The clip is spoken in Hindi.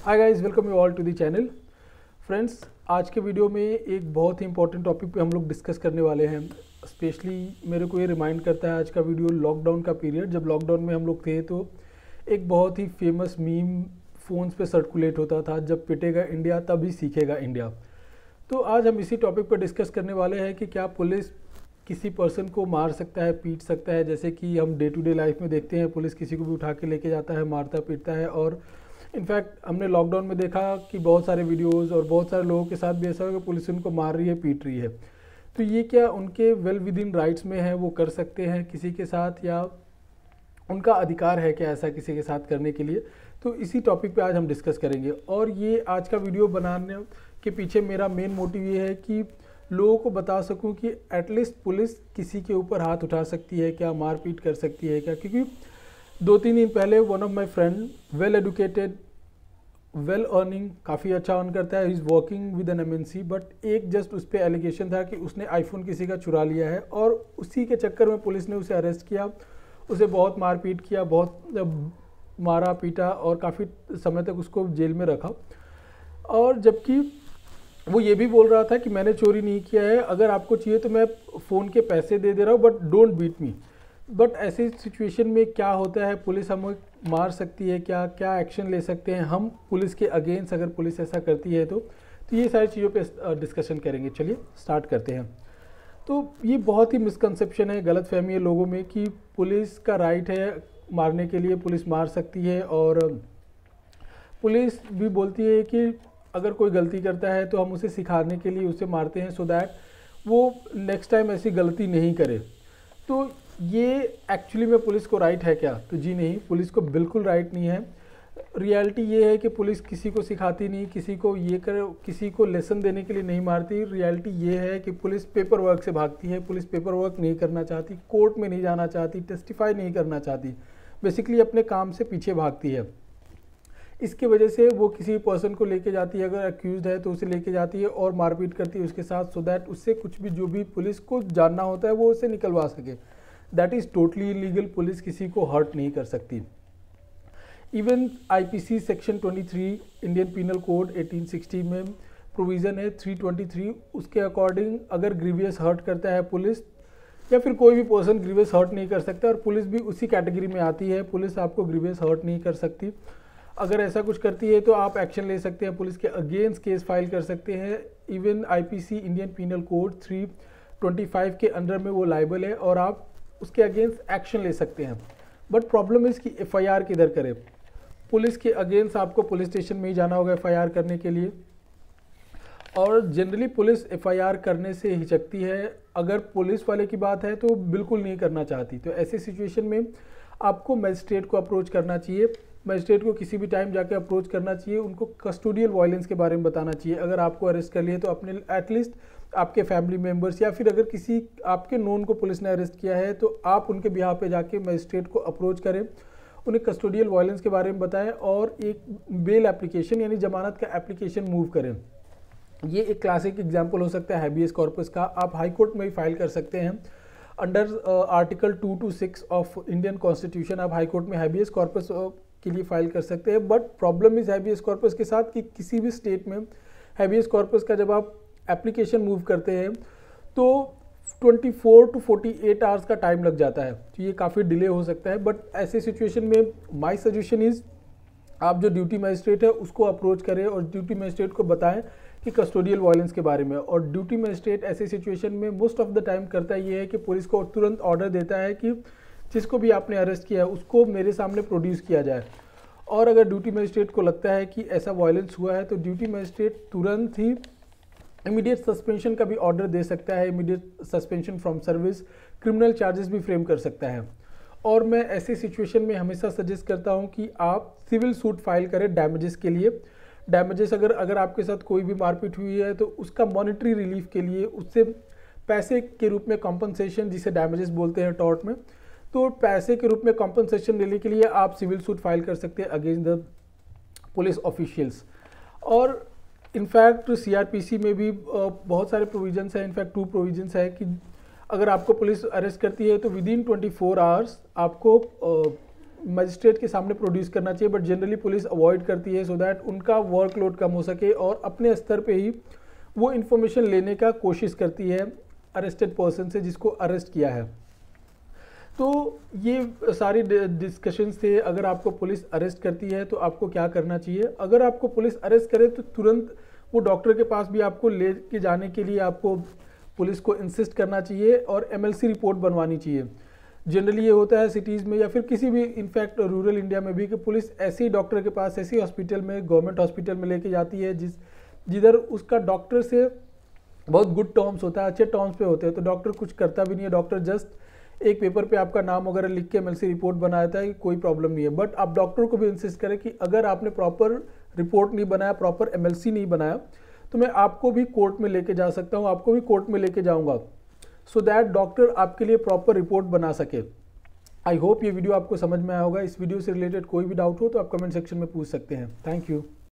Hi guys, welcome you all to the channel. Friends, आज के वीडियो में एक बहुत ही इंपॉर्टेंट टॉपिक पे हम लोग डिस्कस करने वाले हैं। स्पेशली मेरे को ये रिमाइंड करता है आज का वीडियो लॉकडाउन का पीरियड। जब लॉकडाउन में हम लोग थे तो एक बहुत ही फेमस मीम फ़ोन्स पे सर्कुलेट होता था, जब पिटेगा इंडिया तभी सीखेगा इंडिया। तो आज हम इसी टॉपिक पर डिस्कस करने वाले हैं कि क्या पुलिस किसी पर्सन को मार सकता है, पीट सकता है। जैसे कि हम डे टू डे लाइफ में देखते हैं, पुलिस किसी को भी उठा के लेके जाता है, मारता पीटता है। और इनफैक्ट हमने लॉकडाउन में देखा कि बहुत सारे वीडियोस और बहुत सारे लोगों के साथ भी ऐसा हो कि पुलिस उनको मार रही है, पीट रही है। तो ये क्या उनके वेल विद इन राइट्स में है, वो कर सकते हैं किसी के साथ, या उनका अधिकार है क्या ऐसा किसी के साथ करने के लिए। तो इसी टॉपिक पे आज हम डिस्कस करेंगे। और ये आज का वीडियो बनाने के पीछे मेरा मेन मोटिव ये है कि लोगों को बता सकूं कि एटलीस्ट पुलिस किसी के ऊपर हाथ उठा सकती है क्या, मारपीट कर सकती है क्या। क्योंकि 2-3 दिन पहले one of my friend, well educated, well earning, काफ़ी अच्छा अर्न करता है, is working with an MNC, but एक जस्ट उस पर एलिगेशन था कि उसने आईफोन किसी का चुरा लिया है और उसी के चक्कर में पुलिस ने उसे अरेस्ट किया, उसे बहुत मारपीट किया, बहुत मारा पीटा और काफ़ी समय तक उसको जेल में रखा। और जबकि वो ये भी बोल रहा था कि मैंने चोरी नहीं किया है, अगर आपको चाहिए तो मैं फ़ोन के पैसे दे दे रहा हूँ, but don't beat me. But ऐसी सिचुएशन में क्या होता है, पुलिस हमें मार सकती है क्या, क्या एक्शन ले सकते हैं हम पुलिस के अगेंस्ट अगर पुलिस ऐसा करती है तो ये सारी चीज़ों पे डिस्कशन करेंगे। चलिए स्टार्ट करते हैं। तो ये बहुत ही मिसकंसेप्शन है, गलतफहमी है लोगों में कि पुलिस का राइट है मारने के लिए, पुलिस मार सकती है। और पुलिस भी बोलती है कि अगर कोई गलती करता है तो हम उसे सिखाने के लिए उसे मारते हैं, सो दैट वो नेक्स्ट टाइम ऐसी गलती नहीं करे। तो ये एक्चुअली में पुलिस को राइट है क्या? तो जी नहीं, पुलिस को बिल्कुल राइट नहीं है। रियलिटी ये है कि पुलिस किसी को सिखाती नहीं, किसी को ये कर, किसी को लेसन देने के लिए नहीं मारती। रियलिटी ये है कि पुलिस पेपर वर्क से भागती है, पुलिस पेपर वर्क नहीं करना चाहती, कोर्ट में नहीं जाना चाहती, टेस्टिफाई नहीं करना चाहती, बेसिकली अपने काम से पीछे भागती है। इसकी वजह से वो किसी पर्सन को लेके जाती है, अगर अक्यूज्ड है तो उसे लेके जाती है और मारपीट करती है उसके साथ, सो दैट उससे कुछ भी जो भी पुलिस को जानना होता है वो उसे निकलवा सके। That is totally illegal. Police किसी को हर्ट नहीं कर सकती। Even IPC section 23 Indian penal code 1860 में प्रोविज़न है 323, उसके अकॉर्डिंग अगर ग्रीवियस हर्ट करता है पुलिस, या फिर कोई भी पर्सन ग्रीवियस हर्ट नहीं कर सकता, और पुलिस भी उसी कैटेगरी में आती है, पुलिस आपको ग्रीवियस हर्ट नहीं कर सकती। अगर ऐसा कुछ करती है तो आप एक्शन ले सकते हैं, पुलिस के अगेंस्ट केस फाइल कर सकते हैं। Even IPC Indian penal code 325 के अंडर में वो लायबल है और आप उसके अगेंस्ट एक्शन ले सकते हैं। बट प्रॉब्लम इज़ कि एफआईआर किधर करें। पुलिस के अगेंस्ट आपको पुलिस स्टेशन में ही जाना होगा एफआईआर करने के लिए, और जनरली पुलिस एफआईआर करने से हिचकती है। अगर पुलिस वाले की बात है तो बिल्कुल नहीं करना चाहती। तो ऐसी सिचुएशन में आपको मजिस्ट्रेट को अप्रोच करना चाहिए। मजिस्ट्रेट को किसी भी टाइम जाके अप्रोच करना चाहिए, उनको कस्टोडियल वायलेंस के बारे में बताना चाहिए। अगर आपको अरेस्ट कर लिए तो अपने एटलीस्ट आपके फैमिली मेम्बर्स, या फिर अगर किसी आपके नोन को पुलिस ने अरेस्ट किया है तो आप उनके बिहाफ पे जाके मजिस्ट्रेट को अप्रोच करें, उन्हें कस्टोडियल वायलेंस के बारे में बताएं और एक बेल एप्लीकेशन यानी जमानत का एप्लीकेशन मूव करें। ये एक क्लासिक एग्जाम्पल हो सकता है हैबियस कॉर्पस का। आप हाई कोर्ट में भी फाइल कर सकते हैं under article 226 of Indian constitution. आप हाई कोर्ट में हैबियस कॉर्पस के लिए फाइल कर सकते हैं। But problem is habeas corpus के साथ कि किसी भी स्टेट में हैबियस कॉर्पस का जब आप एप्लीकेशन मूव करते हैं तो 24 to 48 आवर्स का टाइम लग जाता है, तो ये काफ़ी डिले हो सकता है। बट ऐसे सिचुएशन में माय सजेशन इज़ आप जो ड्यूटी मजिस्ट्रेट है उसको अप्रोच करें और ड्यूटी मजिस्ट्रेट को बताएं कि कस्टोडियल वायलेंस के बारे में। और ड्यूटी मजिस्ट्रेट ऐसे सिचुएशन में मोस्ट ऑफ द टाइम करता ये है कि पुलिस को तुरंत ऑर्डर देता है कि जिसको भी आपने अरेस्ट किया है उसको मेरे सामने प्रोड्यूस किया जाए। और अगर ड्यूटी मजिस्ट्रेट को लगता है कि ऐसा वायलेंस हुआ है तो ड्यूटी मजिस्ट्रेट तुरंत ही इमीडिएट सस्पेंशन का भी ऑर्डर दे सकता है, immediate suspension from service, criminal charges भी फ्रेम कर सकता है। और मैं ऐसी सिचुएशन में हमेशा सजेस्ट करता हूं कि आप सिविल सूट फाइल करें डैमेजेस के लिए। डैमेजेस अगर आपके साथ कोई भी मारपीट हुई है तो उसका मॉनिटरी रिलीफ के लिए, उससे पैसे के रूप में कॉम्पनसेशन, जिसे डैमेजेस बोलते हैं टॉर्ट में, तो पैसे के रूप में कॉम्पनसेशन लेने के लिए आप सिविल सूट फाइल कर सकते हैं अगेंस्ट द पुलिस ऑफिशियल्स। और इनफैक्ट सीआरपीसी में भी बहुत सारे प्रोविजंस हैं। इनफैक्ट 2 प्रोविजंस है कि अगर आपको पुलिस अरेस्ट करती है तो विद इन 24 आवर्स आपको मजिस्ट्रेट के सामने प्रोड्यूस करना चाहिए, बट जनरली पुलिस अवॉइड करती है सो दैट उनका वर्कलोड कम हो सके और अपने स्तर पे ही वो इन्फॉर्मेशन लेने का कोशिश करती है अरेस्टेड पर्सन से जिसको अरेस्ट किया है। तो ये सारी डिस्कशंस थे। अगर आपको पुलिस अरेस्ट करती है तो आपको क्या करना चाहिए। अगर आपको पुलिस अरेस्ट करे तो तुरंत वो डॉक्टर के पास भी आपको ले के जाने के लिए आपको पुलिस को इंसिस्ट करना चाहिए और MLC रिपोर्ट बनवानी चाहिए। जनरली ये होता है सिटीज़ में या फिर किसी भी इनफैक्ट रूरल इंडिया में भी कि पुलिस ऐसे ही डॉक्टर के पास, ऐसे हॉस्पिटल में, गवर्नमेंट हॉस्पिटल में लेके जाती है जिधर उसका डॉक्टर से बहुत गुड टर्म्स होता है, अच्छे टर्म्स पे होते हैं, तो डॉक्टर कुछ करता भी नहीं है। डॉक्टर जस्ट एक पेपर पे आपका नाम वगैरह लिख के MLC रिपोर्ट बना देता है कि कोई प्रॉब्लम नहीं है। बट आप डॉक्टर को भी इंसिस्ट करें कि अगर आपने प्रॉपर रिपोर्ट नहीं बनाया, प्रॉपर MLC नहीं बनाया, तो मैं आपको भी कोर्ट में लेके जा सकता हूँ, आपको भी कोर्ट में लेके जाऊँगा, सो दैट डॉक्टर आपके लिए प्रॉपर रिपोर्ट बना सके। आई होप ये वीडियो आपको समझ में आया होगा। इस वीडियो से रिलेटेड कोई भी डाउट हो तो आप कमेंट सेक्शन में पूछ सकते हैं। Thank you.